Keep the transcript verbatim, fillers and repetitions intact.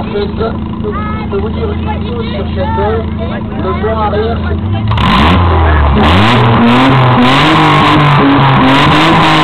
fait, je peux vous dire une chose sur cette heure, le pont arrière, c'est...